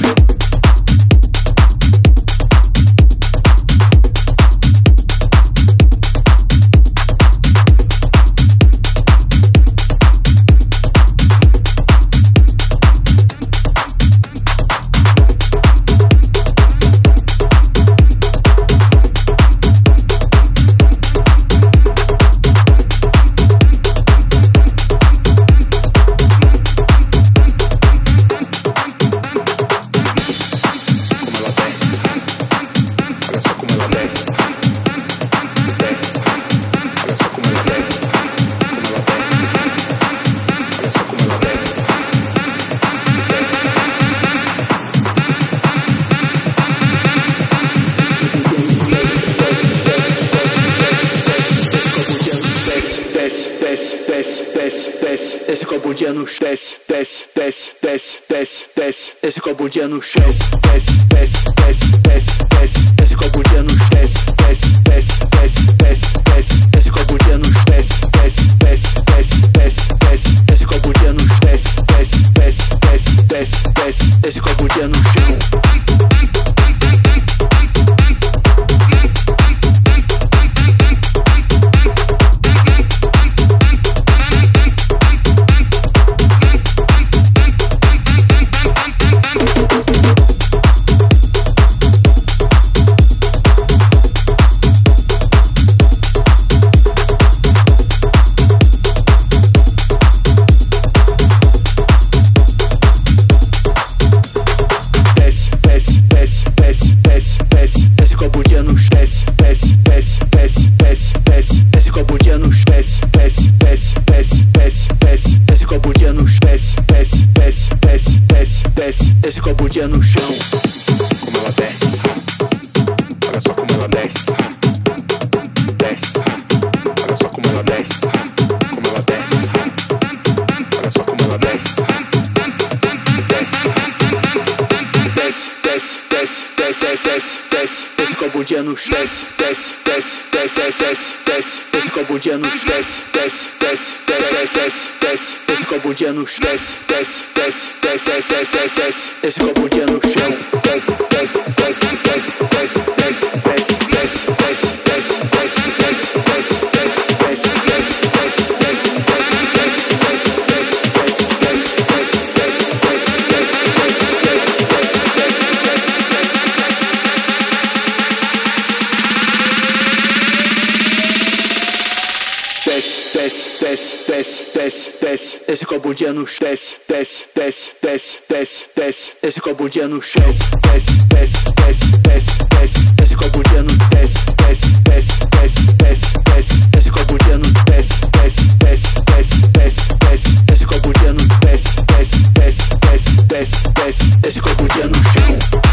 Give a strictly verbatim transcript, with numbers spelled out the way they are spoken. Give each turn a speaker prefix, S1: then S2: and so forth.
S1: Esse copo de ano desce, desce, desce, desce, desce, desce. Esse copo de ano desce, desce, desce, desce, desce, desce. Esse copo de ano desce, desce, desce, desce, desce, desce. Esse copo de ano desce, desce, desce, desce, desce, desce. Esse copo de ano desce, desce, desce, desce, desce, desce. Esse copo de ano chão. Esse copo de ano no chão, como ela desce. Olha só como ela desce. Desce. Olha só como ela desce. Como ela desce. Olha só como ela desce. Desce. Desce, desce, desce, desce, desce, desce. Esse copo de ano desce, desce, desce, desce, desce, desce. Esse copo de ano desce, desce, desce, desce, desce, desce. Esse copo de ano desce, desce, desce, desce, desce, desce, desce. Esse copo de ano no chão. Desce, desce, desce, desce, desce. Esse copo de ano desce, desce, desce, desce, desce, desce. Esse copo de ano desce, desce, desce, desce, desce, desce. Esse copo de ano desce, desce, desce, desce, desce, desce. Esse copo de ano desce, desce, desce, desce, desce, desce. Esse copo de ano desce, desce, desce, desce, desce, desce. Esse copo de ano no chão.